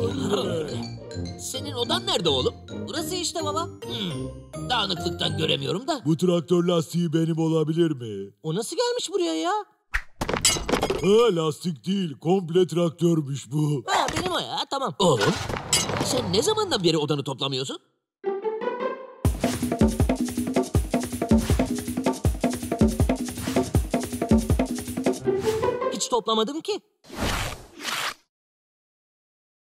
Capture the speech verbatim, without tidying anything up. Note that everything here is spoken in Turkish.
Senin odan nerede oğlum? Burası işte baba. Hmm, dağınıklıktan göremiyorum da. Bu traktör lastiği benim olabilir mi? O nasıl gelmiş buraya ya? Ha, lastik değil, komple traktörmüş bu. Ha benim o ya, tamam. Oğlum, sen ne zamandan beri odanı toplamıyorsun? Hiç toplamadım ki.